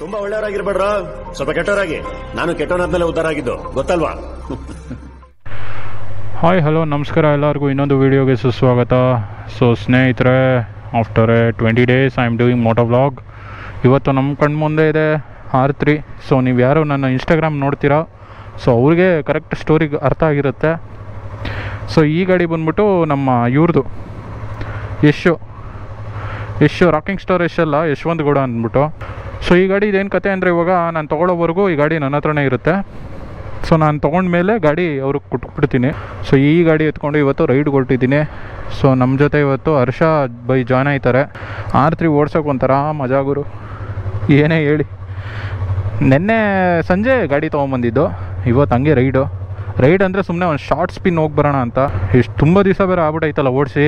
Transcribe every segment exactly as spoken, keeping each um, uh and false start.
ತುಂಬಾ ಒಳ್ಳೆಯವರಾಗಿರ್ಬೇಡ್ರ, ಸ್ವಲ್ಪ ಕೆಟ್ಟವರಾಗಿ. ನಾನು ಕೆಟ್ಟವನಾದ್ಮೇಲೆ ಉದ್ಧಾರ ಆಗಿದ್ದು ಗೊತ್ತಲ್ವಾ? ಹಾಯ್ ಹಲೋ ನಮಸ್ಕಾರ ಎಲ್ಲರಿಗೂ, ಇನ್ನೊಂದು ವೀಡಿಯೋಗೆ ಸುಸ್ವಾಗತ. ಸೊ ಸ್ನೇಹಿತರೆ, after a twenty days I am doing moto vlog. ಇವತ್ತು ನಮ್ಮ ಕಣ್ಣು ಮುಂದೆ ಇದೆ ಆರ್ ತ್ರೀ. ಸೊ ನೀವು ಯಾರು ನನ್ನ ಇನ್ಸ್ಟಾಗ್ರಾಮ್ ನೋಡ್ತೀರಾ, ಸೊ ಅವ್ರಿಗೆ ಕರೆಕ್ಟ್ ಸ್ಟೋರಿ ಅರ್ಥ ಆಗಿರುತ್ತೆ. ಸೊ ಈ ಗಾಡಿ ಬಂದ್ಬಿಟ್ಟು ನಮ್ಮ ಇವ್ರದ್ದು ಯಶು ಯಶು ರಾಕಿಂಗ್ ಸ್ಟಾರ್ ಯಶ್ ಅಲ್ಲ, ಯಶವಂತ್ ಗೌಡ ಅಂದ್ಬಿಟ್ಟು. ಸೊ ಈ ಗಾಡಿ ಇದೇನು ಕತೆ ಅಂದರೆ, ಇವಾಗ ನಾನು ತೊಗೊಳ್ಳೋವರೆಗೂ ಈ ಗಾಡಿ ನನ್ನ ಹತ್ರನೇ ಇರುತ್ತೆ. ಸೊ ನಾನು ತೊಗೊಂಡ್ಮೇಲೆ ಗಾಡಿ ಅವ್ರಿಗೆ ಕೊಟ್ಬಿಡ್ತೀನಿ. ಸೊ ಈ ಗಾಡಿ ಎತ್ಕೊಂಡು ಇವತ್ತು ರೈಡ್ ಕೊಟ್ಟಿದ್ದೀನಿ. ಸೊ ನಮ್ಮ ಜೊತೆ ಇವತ್ತು ಹರ್ಷ ಬೈ ಜಾಯ್ನ್ ಆಯ್ತಾರೆ. ಆರ್ ತ್ರೀ ಓಡ್ಸೋಕೆ ಒಂಥರ ಮಜಾ ಗುರು, ಏನೇ ಹೇಳಿ. ನೆನ್ನೆ ಸಂಜೆ ಗಾಡಿ ತೊಗೊಂಬಂದಿದ್ದು, ಇವತ್ತು ಹಂಗೆ ರೈಡು ರೈಡ್ ಅಂದರೆ ಸುಮ್ಮನೆ ಒಂದು ಶಾರ್ಟ್ ಸ್ಪಿನ್ ಹೋಗಿ ಬರೋಣ ಅಂತ. ಎಷ್ಟು ತುಂಬ ದಿವಸ ಬೇರೆ ಆಗ್ಬಿಟ್ಟೈತಲ್ಲ ಓಡಿಸಿ,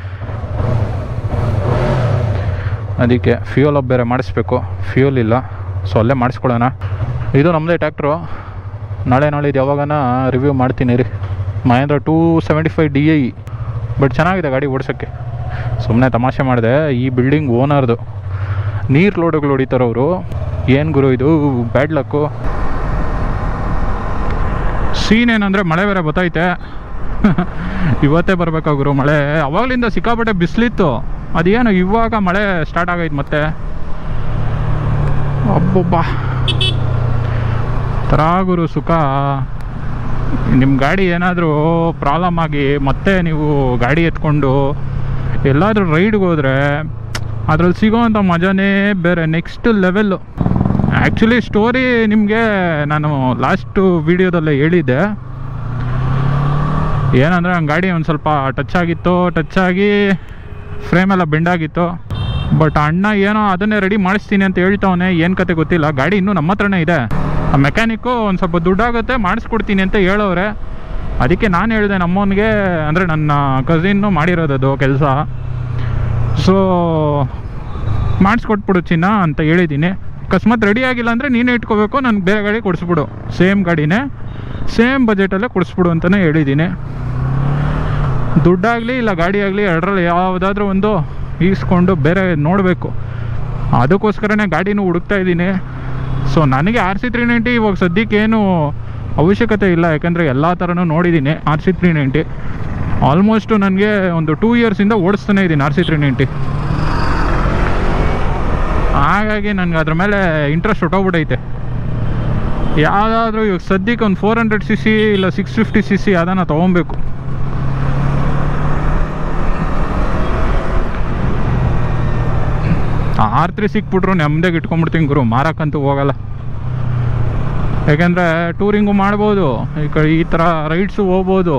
ಅದಕ್ಕೆ ಫ್ಯೂಲ್ ಅಪ್ ಬೇರೆ ಮಾಡಿಸ್ಬೇಕು. ಫ್ಯೂಲ್ ಇಲ್ಲ, ಸೊ ಅಲ್ಲೇ ಮಾಡಿಸ್ಕೊಳ್ಳೋಣ. ಇದು ನಮ್ಮದೇ ಟ್ಯಾಕ್ಟ್ರು. ನಾಳೆ ನಾಳಿದ್ದು ಯಾವಾಗನ ರಿವ್ಯೂ ಮಾಡ್ತೀನಿ ರೀ. Mahindra two seventy five D I, but ಚೆನ್ನಾಗಿದೆ ಗಾಡಿ ಓಡಿಸೋಕ್ಕೆ. ಸುಮ್ಮನೆ ತಮಾಷೆ ಮಾಡಿದೆ. ಈ ಬಿಲ್ಡಿಂಗ್ ಓನರ್ದು ನೀರು ಲೋಡುಗಳು ಹೊಡಿತಾರವರು. ಏನು ಗುರು ಇದು ಬ್ಯಾಡ್ ಲಕ್ಕು. ಸೀನ್ ಏನಂದರೆ ಮಳೆ ಬೇರೆ ಬತ್ತೈತೆ. ಇವತ್ತೇ ಬರಬೇಕಾಗುರು ಮಳೆ. ಅವಾಗಲಿಂದ ಸಿಕ್ಕಾಪಟ್ಟೆ ಬಿಸಿಲಿತ್ತು, ಅದೇನು ಇವಾಗ ಮಳೆ ಸ್ಟಾರ್ಟ್ ಆಗೈತೆ ಮತ್ತೆ. ಅಬ್ಬೊಬ್ಬ ತರಾಗುರು ಸುಖ. ನಿಮ್ಮ ಗಾಡಿ ಏನಾದರೂ ಪ್ರಾಬ್ಲಮ್ ಆಗಿ ಮತ್ತೆ ನೀವು ಗಾಡಿ ಎತ್ಕೊಂಡು ಎಲ್ಲಾದರೂ ರೈಡ್ಗೆ ಹೋದರೆ ಅದ್ರಲ್ಲಿ ಸಿಗೋವಂಥ ಮಜಾನೇ ಬೇರೆ, ನೆಕ್ಸ್ಟ್ ಲೆವೆಲ್ಲು. ಆ್ಯಕ್ಚುಲಿ ಸ್ಟೋರಿ ನಿಮಗೆ ನಾನು ಲಾಸ್ಟು ವೀಡಿಯೋದಲ್ಲೇ ಹೇಳಿದ್ದೆ. ಏನಂದರೆ ನನ್ನ ಗಾಡಿ ಒಂದು ಸ್ವಲ್ಪ ಟಚ್ ಆಗಿತ್ತು, ಟಚ್ ಆಗಿ ಫ್ರೇಮೆಲ್ಲ ಬೆಂಡಾಗಿತ್ತು. ಬಟ್ ಅಣ್ಣ ಏನೋ ಅದನ್ನೇ ರೆಡಿ ಮಾಡಿಸ್ತೀನಿ ಅಂತ ಹೇಳ್ತಾವನೆ. ಏನು ಕತೆ ಗೊತ್ತಿಲ್ಲ. ಗಾಡಿ ಇನ್ನೂ ನಮ್ಮ ಹತ್ರನೇ ಇದೆ. ಆ ಮೆಕ್ಯಾನಿಕ್ಕು ಒಂದು ಸ್ವಲ್ಪ ದುಡ್ಡಾಗುತ್ತೆ ಮಾಡಿಸ್ಕೊಡ್ತೀನಿ ಅಂತ ಹೇಳೋರೆ. ಅದಕ್ಕೆ ನಾನು ಹೇಳಿದೆ ನಮ್ಮವನಿಗೆ, ಅಂದರೆ ನನ್ನ ಕಸಿನ್ನು ಮಾಡಿರೋದದು ಕೆಲಸ. ಸೊ ಮಾಡಿಸ್ಕೊಟ್ಬಿಡು ಚಿನ್ನ ಅಂತ ಹೇಳಿದ್ದೀನಿ. ಅಕಸ್ಮಾತ್ ರೆಡಿ ಆಗಿಲ್ಲ ಅಂದರೆ ನೀನೇ ಇಟ್ಕೋಬೇಕು, ನನಗೆ ಬೇರೆ ಗಾಡಿ ಕೊಡಿಸ್ಬಿಡು, ಸೇಮ್ ಗಾಡಿನೇ ಸೇಮ್ ಬಜೆಟಲ್ಲೇ ಕೊಡಿಸ್ಬಿಡು ಅಂತಲೇ ಹೇಳಿದ್ದೀನಿ. ದುಡ್ಡಾಗಲಿ ಇಲ್ಲ ಗಾಡಿ ಆಗಲಿ ಎರಡರಲ್ಲಿ ಯಾವುದಾದ್ರೂ ಒಂದು ಈಸ್ಕೊಂಡು ಬೇರೆ ನೋಡಬೇಕು. ಅದಕ್ಕೋಸ್ಕರನೇ ಗಾಡಿನೂ ಹುಡುಕ್ತಾ ಇದ್ದೀನಿ. ಸೊ ನನಗೆ ಆರ್ ಸಿ ತ್ರೀ ನೈಂಟಿ ಇವಾಗ ಸದ್ಯಕ್ಕೆ ಏನು ಅವಶ್ಯಕತೆ ಇಲ್ಲ, ಯಾಕಂದರೆ ಎಲ್ಲ ಥರನೂ ನೋಡಿದ್ದೀನಿ. R C three ninety almost ನನಗೆ ಒಂದು ಟೂ ಇಯರ್ಸಿಂದ ಓಡಿಸ್ತಾನೆ ಇದ್ದೀನಿ ಆರ್ ಸಿ ತ್ರೀ ನೈಂಟಿ. ಹಾಗಾಗಿ ನನಗೆ ಅದ್ರ ಮೇಲೆ ಇಂಟ್ರೆಸ್ಟ್ ಹೊಟ್ಟೋಗ್ಬಿಟ್ಟೈತೆ. ಯಾವುದಾದ್ರೂ ಇವಾಗ ಸದ್ಯಕ್ಕೆ ಒಂದು ಫೋರ್ ಹಂಡ್ರೆಡ್ ಸಿ ಸಿ ಇಲ್ಲ ಸಿಕ್ಸ್ ಫಿಫ್ಟಿ ಸಿ ಸಿ ಅದನ್ನು ತೊಗೊಬೇಕು. ಆರ್ ತ್ರೀ ಸಿಕ್ಬಿಟ್ರು ನೆಮ್ಮದಿಗೆ ಇಟ್ಕೊಂಡ್ಬಿಡ್ತೀನಿ ಗುರು, ಮಾರಕ್ಕಂತೂ ಹೋಗಲ್ಲ. ಯಾಕೆಂದರೆ ಟೂರಿಂಗು ಮಾಡ್ಬೋದು, ಈ ಕಡೆ ಈ ಥರ ರೈಡ್ಸು ಹೋಗ್ಬೋದು,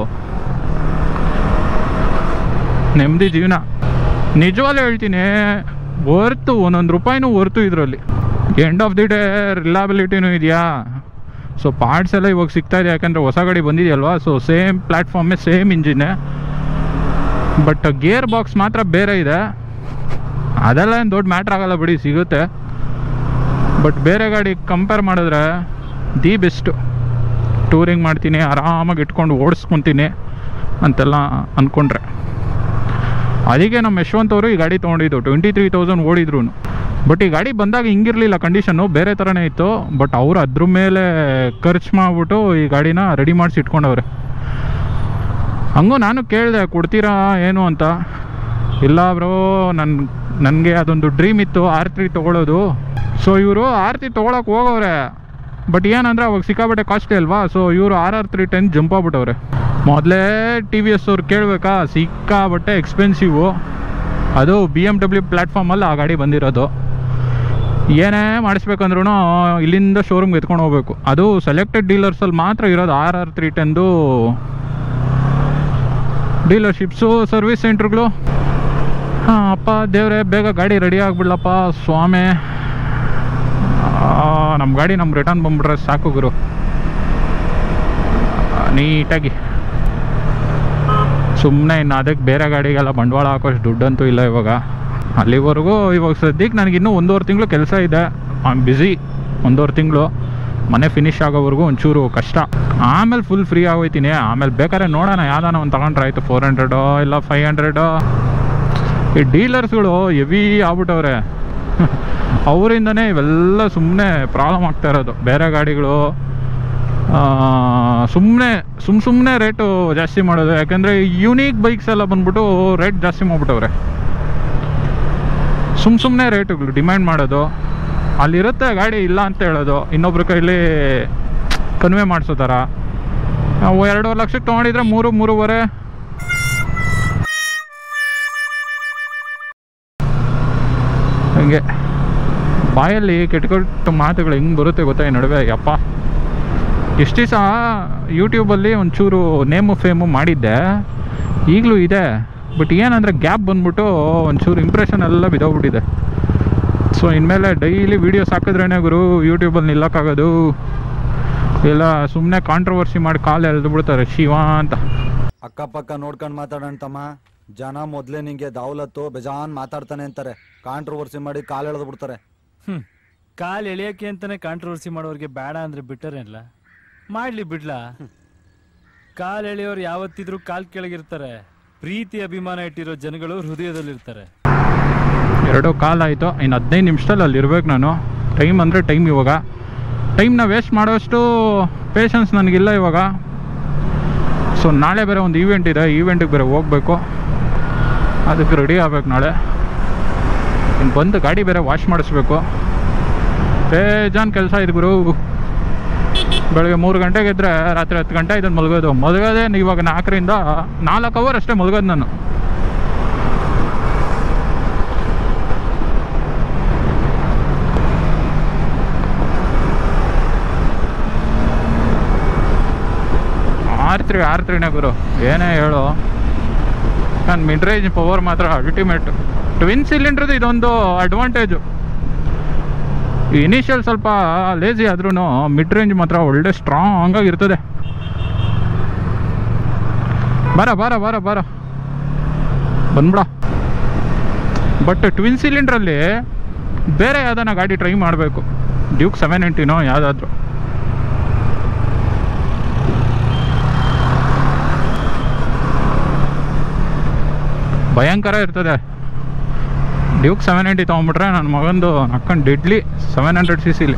ನೆಮ್ಮದಿ ಜೀವನ. ನಿಜವಾಗ್ಲೂ ಹೇಳ್ತೀನಿ, ವರ್ತು ಒಂದೊಂದು ರೂಪಾಯಿನೂ ವರ್ತು ಇದರಲ್ಲಿ. ಎಂಡ್ ಆಫ್ ದಿ ಡೇ ರಿಲಯಬಿಲಿಟಿನೂ ಇದೆಯಾ. ಸೊ ಪಾರ್ಟ್ಸ್ ಎಲ್ಲ ಇವಾಗ ಸಿಗ್ತಾಯಿದೆ, ಯಾಕಂದರೆ ಹೊಸ ಗಾಡಿ ಬಂದಿದೆಯಲ್ವಾ. ಸೊ ಸೇಮ್ ಪ್ಲ್ಯಾಟ್ಫಾರ್ಮೇ ಸೇಮ್ ಇಂಜಿನ್ನೇ, ಬಟ್ ಗೇರ್ ಬಾಕ್ಸ್ ಮಾತ್ರ ಬೇರೆ ಇದೆ. ಅದೆಲ್ಲ ಏನು ದೊಡ್ಡ ಮ್ಯಾಟ್ರ್ ಆಗೋಲ್ಲ ಬಿಡಿ, ಸಿಗುತ್ತೆ. ಬಟ್ ಬೇರೆ ಗಾಡಿ ಕಂಪೇರ್ ಮಾಡಿದ್ರೆ ದಿ ಬೆಸ್ಟು. ಟೂರಿಂಗ್ ಮಾಡ್ತೀನಿ, ಆರಾಮಾಗಿ ಇಟ್ಕೊಂಡು ಓಡಿಸ್ಕೊತೀನಿ ಅಂತೆಲ್ಲ ಅಂದ್ಕೊಂಡ್ರೆ. ಅದಕ್ಕೆ ನಮ್ಮ ಯಶವಂತ್ ಅವರು ಈ ಗಾಡಿ ತೊಗೊಂಡಿದ್ದು. ಟ್ವೆಂಟಿ ತ್ರೀ ತೌಸಂಡ್ ಓಡಿದ್ರು. ಬಟ್ ಈ ಗಾಡಿ ಬಂದಾಗ ಹಿಂಗಿರಲಿಲ್ಲ, ಕಂಡೀಷನ್ನು ಬೇರೆ ಥರನೇ ಇತ್ತು. ಬಟ್ ಅವರು ಅದ್ರ ಮೇಲೆ ಖರ್ಚು ಮಾಡಿಬಿಟ್ಟು ಈ ಗಾಡಿನ ರೆಡಿ ಮಾಡಿಸಿ ಇಟ್ಕೊಂಡವ್ರೆ. ಹಂಗೂ ನಾನು ಕೇಳಿದೆ, ಕೊಡ್ತೀರಾ ಏನು ಅಂತ. ಇಲ್ಲ ಬ್ರೋ, ನನ್ನ ನನಗೆ ಅದೊಂದು ಡ್ರೀಮ್ ಇತ್ತು ಆರ್ ತ್ರೀ ತೊಗೊಳ್ಳೋದು. ಸೊ ಇವರು ಆರ್ ತ್ರೀ ತೊಗೊಳಕ್ಕೆ ಹೋಗವ್ರೆ. ಬಟ್ ಏನಂದರೆ ಅವಾಗ ಸಿಕ್ಕಾಬಟ್ಟೆ ಕಾಸ್ಟ್ಲಿ ಅಲ್ವಾ. ಸೊ ಇವರು R R three ten jump ಆಗ್ಬಿಟ್ಟವ್ರೆ. ಮೊದಲೇ ಟಿ ವಿ ಎಸ್ ಅವ್ರು ಕೇಳಬೇಕಾ, ಸಿಕ್ಕಾಬಟ್ಟೆ ಎಕ್ಸ್ಪೆನ್ಸಿವು. ಅದು ಬಿ ಎಮ್ ಡಬ್ಲ್ಯೂ ಪ್ಲ್ಯಾಟ್ಫಾರ್ಮಲ್ಲಿ ಆ ಗಾಡಿ ಬಂದಿರೋದು. ಏನೇ ಮಾಡಿಸ್ಬೇಕಂದ್ರೂ ಇಲ್ಲಿಂದ ಶೋರೂಮ್ಗೆ ಎತ್ಕೊಂಡು ಹೋಗ್ಬೇಕು. ಅದು ಸೆಲೆಕ್ಟೆಡ್ ಡೀಲರ್ಸಲ್ಲಿ ಮಾತ್ರ ಇರೋದು ಆರ್ ಆರ್ ತ್ರೀ ಟೆನ್ದು ಡೀಲರ್ಶಿಪ್ಸು, ಸರ್ವಿಸ್ ಸೆಂಟ್ರ್ಗಳು. ಹಾಂ ಅಪ್ಪ ದೇವ್ರೆ, ಬೇಗ ಗಾಡಿ ರೆಡಿ ಆಗಿಬಿಡ್ಲಪ್ಪ ಸ್ವಾಮಿ. ನಮ್ಮ ಗಾಡಿ ನಮ್ಮ ರಿಟರ್ನ್ ಬಂದ್ಬಿಟ್ರೆ ಸಾಕು ಗುರು, ನೀಟಾಗಿ. ಸುಮ್ಮನೆ ಇನ್ನು ಅದಕ್ಕೆ ಬೇರೆ ಗಾಡಿಗೆಲ್ಲ ಬಂಡವಾಳ ಹಾಕೋಷ್ಟು ದುಡ್ಡಂತೂ ಇಲ್ಲ ಇವಾಗ. ಅಲ್ಲಿವರೆಗೂ ಇವಾಗ ಸದ್ಯಕ್ಕೆ ನನಗಿನ್ನೂ ಒಂದೂವರೆ ತಿಂಗಳು ಕೆಲಸ ಇದೆ. I am busy. ಒಂದೂವರೆ ತಿಂಗಳು ಮನೆ ಫಿನಿಶ್ ಆಗೋವರೆಗೂ ಒಂಚೂರು ಕಷ್ಟ. ಆಮೇಲೆ ಫುಲ್ ಫ್ರೀ ಆಗೋಯ್ತೀನಿ. ಆಮೇಲೆ ಬೇಕಾದ್ರೆ ನೋಡೋಣ, ಯಾವ್ದಾನ ಒಂದು ತಗೊಂಡ್ರೆ ಆಯಿತು. ಫೋರ್ ಹಂಡ್ರೆಡೋ ಇಲ್ಲ ಫೈವ್ ಹಂಡ್ರೆಡೋ. ಈ ಡೀಲರ್ಸ್ಗಳು ಹೆವಿ ಆಗ್ಬಿಟ್ಟವ್ರೆ. ಅವರಿಂದನೇ ಇವೆಲ್ಲ ಸುಮ್ಮನೆ ಪ್ರಾಬ್ಲಮ್ ಆಗ್ತಾ ಇರೋದು. ಬೇರೆ ಗಾಡಿಗಳು ಸುಮ್ಮನೆ ಸುಮ್ಮ ಸುಮ್ಮನೆ ರೇಟು ಜಾಸ್ತಿ ಮಾಡೋದು. ಯಾಕೆಂದರೆ ಯುನೀಕ್ ಬೈಕ್ಸ್ ಎಲ್ಲ ಬಂದ್ಬಿಟ್ಟು ರೇಟ್ ಜಾಸ್ತಿ ಮಾಡಿಬಿಟ್ಟವ್ರೆ. ಸುಮ್ಮ ಸುಮ್ಮನೆ ರೇಟುಗಳು ಡಿಮ್ಯಾಂಡ್ ಮಾಡೋದು, ಅಲ್ಲಿರುತ್ತೆ ಗಾಡಿ ಇಲ್ಲ ಅಂತ ಹೇಳೋದು, ಇನ್ನೊಬ್ರ ಕೈಲಿ ಕನ್ವೆ ಮಾಡಿಸೋ ಥರ. ನಾವು ಎರಡೂವರೆ ಲಕ್ಷಕ್ಕೆ ತೊಗೊಂಡಿದ್ರೆ ಮೂರು ಮೂರುವರೆ ಹಂಗೆ ಬಾಯಲ್ಲಿ ಕೆಟ್ಟ ಕೆಟ್ಟ ಮಾತುಗಳು ಹೆಂಗೆ ಬರುತ್ತೆ ಗೊತ್ತಾ ಈ ನಡುವೆ. ಯಪ್ಪ, ಎಷ್ಟು ದಿವಸ ಯೂಟ್ಯೂಬಲ್ಲಿ ಒಂಚೂರು ನೇಮು ಫೇಮು ಮಾಡಿದ್ದೆ, ಈಗಲೂ ಇದೆ. ಬಟ್ ಏನಂದರೆ ಗ್ಯಾಪ್ ಬಂದ್ಬಿಟ್ಟು ಒಂಚೂರು ಇಂಪ್ರೆಷನ್ ಎಲ್ಲ ಬಿದ್ದೋಗ್ಬಿಟ್ಟಿದೆ. ಸೊ ಇನ್ಮೇಲೆ ಡೈಲಿ ವೀಡಿಯೋಸ್ ಹಾಕಿದ್ರೇ ಗುರು ಯೂಟ್ಯೂಬಲ್ಲಿ ನಿಲ್ಲಕ್ಕಾಗೋದು. ಇಲ್ಲ ಸುಮ್ಮನೆ ಕಾಂಟ್ರವರ್ಸಿ ಮಾಡಿ ಕಾಲು ಎಳೆದು ಬಿಡ್ತಾರೆ ಶಿವ ಅಂತ. ಅಕ್ಕಪಕ್ಕ ನೋಡ್ಕೊಂಡು ಮಾತಾಡೋಣ ತಮ್ಮ. ಜನ ಮೊದಲೇ ನಿಂಗೆ ದಾವಲತ್ತು ಬೇಜಾನ್ ಮಾತಾಡ್ತಾನೆ ಅಂತಾರೆ, ಕಾಂಟ್ರವರ್ಸಿ ಮಾಡಿ ಕಾಲು ಎಳೆದು ಬಿಡ್ತಾರೆ. ಹ್ಞೂ ಕಾಲು ಎಳೆಯೋಕ್ಕೆ ಅಂತಲೇ ಕಾಂಟ್ರವರ್ಸಿ ಮಾಡೋರಿಗೆ ಬೇಡ ಅಂದರೆ ಬಿಟ್ಟರೇನಿಲ್ಲ, ಮಾಡಲಿ ಬಿಡ್ಲಾ. ಕಾಲು ಎಳೆಯೋರು ಯಾವತ್ತಿದ್ರೂ ಕಾಲು ಕೆಳಗಿರ್ತಾರೆ. ಪ್ರೀತಿ ಅಭಿಮಾನ ಇಟ್ಟಿರೋ ಜನಗಳು ಹೃದಯದಲ್ಲಿರ್ತಾರೆ. ಎರಡು ಕಾಲಾಯಿತು, ಇನ್ನು ಹದಿನೈದು ನಿಮಿಷದಲ್ಲಿ ಅಲ್ಲಿ ಇರ್ಬೇಕು ನಾನು. ಟೈಮ್ ಅಂದರೆ ಟೈಮ್ ಇವಾಗ. ಟೈಮ್ನ ವೇಸ್ಟ್ ಮಾಡೋಷ್ಟು ಪೇಷನ್ಸ್ ನನಗಿಲ್ಲ ಇವಾಗ. ಸೊ ನಾಳೆ ಬೇರೆ ಒಂದು ಈವೆಂಟ್ ಇದೆ, ಈವೆಂಟಿಗೆ ಬೇರೆ ಹೋಗಬೇಕು, ಅದಕ್ಕೆ ರೆಡಿ ಆಗ್ಬೇಕು ನಾಳೆ. ಇನ್ನು ಬಂದು ಗಾಡಿ ಬೇರೆ ವಾಶ್ ಮಾಡಿಸ್ಬೇಕು. ಬೇಜಾನ್ ಕೆಲಸ ಇದೆ ಗುರು. ಬೆಳಗ್ಗೆ ಮೂರು ಗಂಟೆಗೆ ಇದ್ದರೆ ರಾತ್ರಿ ಹತ್ತು ಗಂಟೆ ಇದನ್ನು ಮಲಗೋದು. ಮಲಗೋದೇ ಇವಾಗ ನಾಲ್ಕರಿಂದ ನಾಲ್ಕು ಅವರ್ ಅಷ್ಟೇ ಮಲಗೋದು ನಾನು. ಆರ್ತ್ರಿ ಆರ್ತ್ರಿನೇ ಗುರು, ಏನೇ ಹೇಳು. ನನ್ನ ಮಿಡ್ ರೇಂಜ್ ಪವರ್ ಮಾತ್ರ ಅಲ್ಟಿಮೇಟ್. ಟ್ವಿನ್ ಸಿಲಿಂಡ್ರದ್ದು ಇದೊಂದು ಅಡ್ವಾಂಟೇಜು. ಇನಿಷಿಯಲ್ ಸ್ವಲ್ಪ ಲೇಜಿ ಆದ್ರೂ ಮಿಡ್ ರೇಂಜ್ ಮಾತ್ರ ಒಳ್ಳೆ ಸ್ಟ್ರಾಂಗ್ ಆಗಿರ್ತದೆ. ಬರ ಬರ ಬರ ಬರ ಬಂದ್ಬಿಡ. ಬಟ್ ಟ್ವಿನ್ ಸಿಲಿಂಡ್ರಲ್ಲಿ ಬೇರೆ ಯಾವ್ದಾನ ಗಾಡಿ ಟ್ರೈ ಮಾಡಬೇಕು. ಡ್ಯೂಕ್ ಸೆವೆನ್ ಎಂಟಿನೋ ಯಾವುದಾದ್ರೂ. ಭಯಂಕರ ಇರ್ತದೆ. ಡ್ಯೂಕ್ ಸೆವೆನ್ ಏಯ್ಟಿ ತೊಗೊಂಬಿಟ್ರೆ ನನ್ನ ಮಗಂದು ನಕ್ಕೊಂಡು ಡೆಡ್ಲಿ ಸೆವೆನ್ ಹಂಡ್ರೆಡ್ ಸಿ ಸಿಲಿ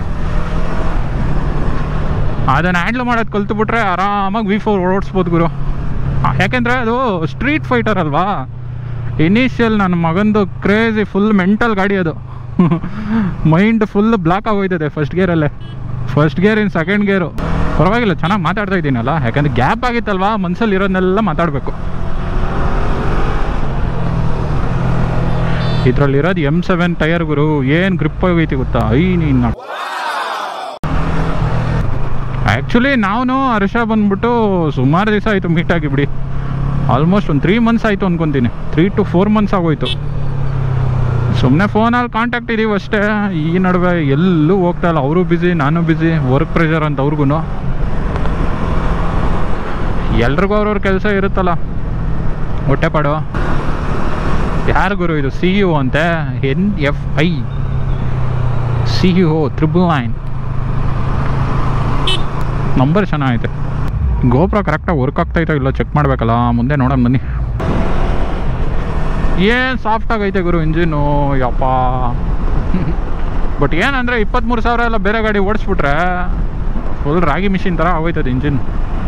ಅದನ್ನು ಹ್ಯಾಂಡ್ಲ್ ಮಾಡೋದು ಕಲ್ತ್ಬಿಟ್ರೆ ಆರಾಮಾಗಿ ವಿ ಫೋರ್ ಓಡಿಸ್ಬೋದು ಗುರು. ಯಾಕೆಂದರೆ ಅದು ಸ್ಟ್ರೀಟ್ ಫೈಟರ್ ಅಲ್ವಾ. ಇನಿಷಿಯಲ್ ನನ್ನ ಮಗಂದು ಕ್ರೇಜಿ ಫುಲ್ ಮೆಂಟಲ್ ಗಾಡಿ ಅದು. ಮೈಂಡ್ ಫುಲ್ ಬ್ಲಾಕ್ ಆಗೋಯ್ತದೆ ಫಸ್ಟ್ ಗೇರಲ್ಲೇ. ಫಸ್ಟ್ ಗೇರ್ ಇನ್ ಸೆಕೆಂಡ್ ಗೇರು ಪರವಾಗಿಲ್ಲ, ಚೆನ್ನಾಗಿ ಮಾತಾಡ್ತಾ ಇದ್ದೀನಲ್ಲ. ಯಾಕಂದರೆ ಗ್ಯಾಪ್ ಆಗಿತ್ತಲ್ವಾ, ಮನಸ್ಸಲ್ಲಿ ಇರೋದನ್ನೆಲ್ಲ ಮಾತಾಡಬೇಕು. ಇದರಲ್ಲಿರೋದು ಎಮ್ ಸೆವೆನ್ ಟೈರ್ ಗುರು, ಏನು ಗ್ರಿಪ್ ಹೋಗೈತಿ ಗೊತ್ತಾ. ಐ ನೀನು ಆ್ಯಕ್ಚುಲಿ ನಾವು ಹರ್ಷ ಬಂದ್ಬಿಟ್ಟು ಸುಮಾರು ದಿವಸ ಆಯಿತು ಮೀಟ್ ಆಗಿ ಬಿಡಿ. ಆಲ್ಮೋಸ್ಟ್ ಒಂದು ತ್ರೀ ಮಂತ್ಸ್ ಆಯಿತು ಅನ್ಕೊತೀನಿ. ತ್ರೀ ಟು ಫೋರ್ ಮಂತ್ಸ್ ಆಗೋಯ್ತು. ಸುಮ್ಮನೆ ಫೋನಲ್ಲಿ ಕಾಂಟ್ಯಾಕ್ಟ್ ಇದ್ದೀವಿ ಅಷ್ಟೇ. ಈ ನಡುವೆ ಎಲ್ಲೂ ಹೋಗ್ತಾ ಇಲ್ಲ. ಅವರು ಬ್ಯುಸಿ, ನಾನು ಬ್ಯುಸಿ, ವರ್ಕ್ ಪ್ರೆಷರ್ ಅಂತ ಅವ್ರಿಗೂ. ಎಲ್ರಿಗೂ ಅವ್ರವ್ರ ಕೆಲಸ ಇರುತ್ತಲ್ಲ, ಹೊಟ್ಟೆ ಪಾಡು. ಯಾರು ಗುರು ಇದು? ಸಿ ಯು ಅಂತೆ, N F I C U triple nine number ಚೆನ್ನಾಗೈತೆ. ಗೋಪ್ರ ಕರೆಕ್ಟಾಗಿ ವರ್ಕ್ ಆಗ್ತಾಯಿತೋ ಇಲ್ಲ ಚೆಕ್ ಮಾಡಬೇಕಲ್ಲ, ಮುಂದೆ ನೋಡೋಣ ಬನ್ನಿ. ಏನು ಸಾಫ್ಟಾಗೈತೆ ಗುರು ಇಂಜಿನು, ಯಪ್ಪ. ಬಟ್ ಏನಂದರೆ ಇಪ್ಪತ್ತ್ಮೂರು ಸಾವಿರ ಎಲ್ಲ ಬೇರೆ ಗಾಡಿ ಓಡಿಸ್ಬಿಟ್ರೆ ಫುಲ್ ರಾಗಿ ಮಿಷಿನ್ ಥರ ಆಗೋಯ್ತದೆ ಇಂಜಿನ್.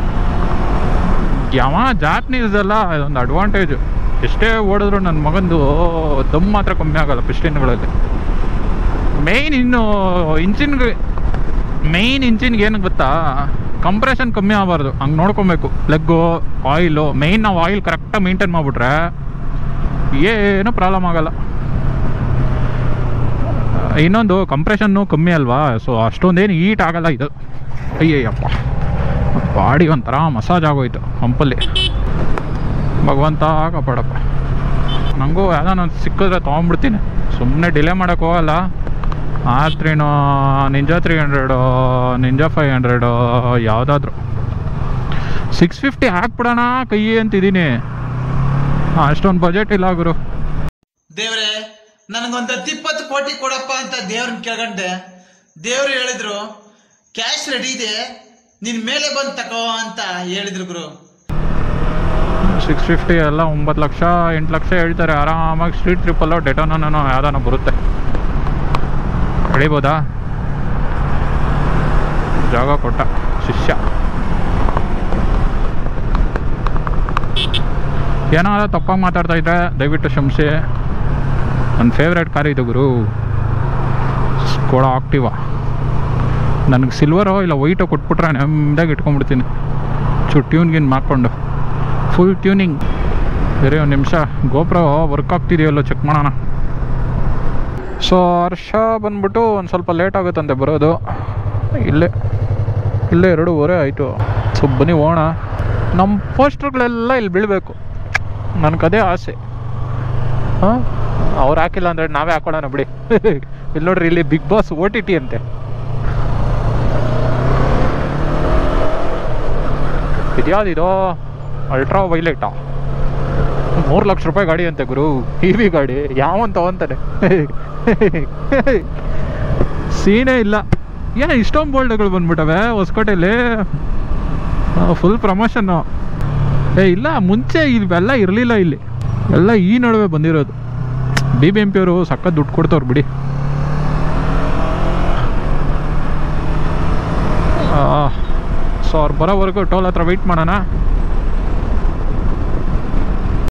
ಯಾವ ಜಾಪನೀಸೆಲ್ಲ ಇದೊಂದು ಅಡ್ವಾಂಟೇಜು. ಎಷ್ಟೇ ಓಡಿದ್ರು ನನ್ನ ಮಗಂದು ದಮ್ ಮಾತ್ರ ಕಮ್ಮಿ ಆಗೋಲ್ಲ ಪಿಸ್ಟಿನ್ಗಳಲ್ಲಿ. ಮೇಯ್ನ್ ಇನ್ನು ಇಂಜಿನ್ಗೆ ಮೇಯ್ನ್ ಇಂಜಿನ್ಗೆ ಏನು ಗೊತ್ತಾ, ಕಂಪ್ರೆಷನ್ ಕಮ್ಮಿ ಆಗಬಾರ್ದು, ಹಂಗೆ ನೋಡ್ಕೊಬೇಕು. ಪ್ಲಗ್ಗು, ಆಯಿಲು, ಮೇಯ್ನ್ ನಾವು ಆಯಿಲ್ ಕರೆಕ್ಟಾಗಿ ಮೇಂಟೈನ್ ಮಾಡಿಬಿಟ್ರೆ ಏನೂ ಪ್ರಾಬ್ಲಮ್ ಆಗೋಲ್ಲ. ಇನ್ನೊಂದು ಕಂಪ್ರೆಷನ್ನು ಕಮ್ಮಿ ಅಲ್ವಾ, ಸೊ ಅಷ್ಟೊಂದೇನು ಹೀಟ್ ಆಗೋಲ್ಲ ಇದು. ಅಯ್ಯಯ್ಯಪ್ಪ, ಬಾಡಿ ಒಂಥರ ಮಸಾಜ್ ಆಗೋಯ್ತು ಪಂಪಲ್ಲಿ. ಭಗವಂತ ಕಾಪಾಡಪ್ಪ. ನನಗೂ ಯಾವ್ದಾನ ಸಿಕ್ಕಿದ್ರೆ ತೊಗೊಂಡ್ಬಿಡ್ತೀನಿ, ಸುಮ್ಮನೆ ಡಿಲೇ ಮಾಡೋಕ್ಕೆ ಹೋಗಲ್ಲ. ಆರ್ ತ್ರೀನೋ, Ninja three hundred, Ninja five hundred, ಯಾವುದಾದ್ರು ಸಿಕ್ಸ್ ಫಿಫ್ಟಿ ಹಾಕ್ಬಿಡೋಣ ಕೈ ಅಂತಿದ್ದೀನಿ. ಅಷ್ಟೊಂದು ಬಜೆಟ್ ಇಲ್ಲ ಗುರು. ದೇವ್ರೆ, ನನಗೊಂದು ಹತ್ತು ಇಪ್ಪತ್ತು ಕೋಟಿ ಕೊಡಪ್ಪ ಅಂತ ದೇವ್ರನ್ನ ಕೇಳ್ಕೊಂಡೆ. ದೇವ್ರು ಹೇಳಿದ್ರು ಕ್ಯಾಶ್ ರೆಡಿ ಇದೆ, ನಿನ್ ಮೇಲೆ ಬಂದು ತಕೋ ಅಂತ ಹೇಳಿದ್ರು ಗುರು. ಸಿಕ್ಸ್ ಫಿಫ್ಟಿ ಎಲ್ಲ ಒಂಬತ್ತು ಲಕ್ಷ ಎಂಟು ಲಕ್ಷ ಹೇಳ್ತಾರೆ ಆರಾಮಾಗಿ. ಸ್ಟ್ರೀಟ್ ಟ್ರಿಪ್ಪಲ್ಲೋ ಡೆಟೋನೋ ಯಾವ್ದಾನ ಬರುತ್ತೆ. ಎಳಿಬೋದಾ? ಜಾಗ ಕೊಟ್ಟ ಶಿಷ್ಯ. ಏನಾರ ತಪ್ಪಾಗಿ ಮಾತಾಡ್ತಾ ಇದ್ದೆ ದಯವಿಟ್ಟು ಕ್ಷಮಿಸಿ. ನನ್ನ ಫೇವ್ರೇಟ್ ಕಾರ್ ಇದು ಗುರು, ಸ್ಕೋಡಾ ಆಕ್ಟಿವಾ. ನನಗೆ ಸಿಲ್ವರೋ ಇಲ್ಲ ವೈಟೋ ಕೊಟ್ಬಿಟ್ರೆ ನೆಮ್ಮದಿಯಾಗಿ ಇಟ್ಕೊಂಡ್ಬಿಡ್ತೀನಿ, ಚು ಟ್ಯೂನ್ಗಿನ್ ಮಾಡ್ಕೊಂಡು ಫುಲ್ ಟ್ಯೂನಿಂಗ್. ಬೇರೆ ಒಂದು ನಿಮಿಷ ಗೋಪ್ರೋ ವರ್ಕ್ ಆಗ್ತಿದೆಯಲ್ಲೋ ಚೆಕ್ ಮಾಡೋಣ. ಸೊ ಹರ್ಷ ಬಂದ್ಬಿಟ್ಟು ಒಂದು ಸ್ವಲ್ಪ ಲೇಟ್ ಆಗುತ್ತಂತೆ ಬರೋದು. ಇಲ್ಲೇ ಇಲ್ಲೇ ಎರಡೂವರೆ ಆಯಿತು. ಸೊ ಬನ್ನಿ ಹೋಗೋಣ. ನಮ್ಮ ಪೋಸ್ಟರ್ಗಳೆಲ್ಲ ಇಲ್ಲಿ ಬೀಳಬೇಕು, ನನಗದೇ ಆಸೆ. ಹಾಂ, ಅವ್ರು ಹಾಕಿಲ್ಲ ಅಂದರೆ ನಾವೇ ಹಾಕೊಳ್ಳೋಣ ಬಿಡಿ. ಇಲ್ಲಿ ನೋಡ್ರಿ, ಇಲ್ಲಿ big boss O T T ಅಂತೆ. ಇದ್ಯಾವುದಿದು ಅಲ್ಟ್ರಾ ವೈಲೆಟಾ? ಮೂರು ಲಕ್ಷ ರೂಪಾಯಿ ಗಾಡಿ ಅಂತೆ ಗುರು, ಇ ವಿ ಗಾಡಿ. ಯಾವನ್ ತಗೊಂತಾನೆ? ಸೀನೇ ಇಲ್ಲ. ಏನೋ ಇಷ್ಟೊಂದು ಬೋಲ್ಡ್ಗಳು ಬಂದ್ಬಿಟ್ಟವೆ ಹೊಸಕೋಟೆಯಲ್ಲಿ, ಫುಲ್ ಪ್ರಮೋಷನ್ನು. ಏ ಇಲ್ಲ, ಮುಂಚೆ ಇವೆಲ್ಲ ಇರಲಿಲ್ಲ ಇಲ್ಲಿ, ಎಲ್ಲ ಈ ನಡುವೆ ಬಂದಿರೋದು. ಬಿ ಬಿ ಎಂ ಪಿ ಅವರು ಸಖತ್ ದುಡ್ಡು ಕೊಡ್ತವ್ರು ಬಿಡಿ. ಸೊ ಅವ್ರು ಬರೋವರೆಗೂ ಟೋಲ್ ಹತ್ರ ವೆಯ್ಟ್ ಮಾಡೋಣ.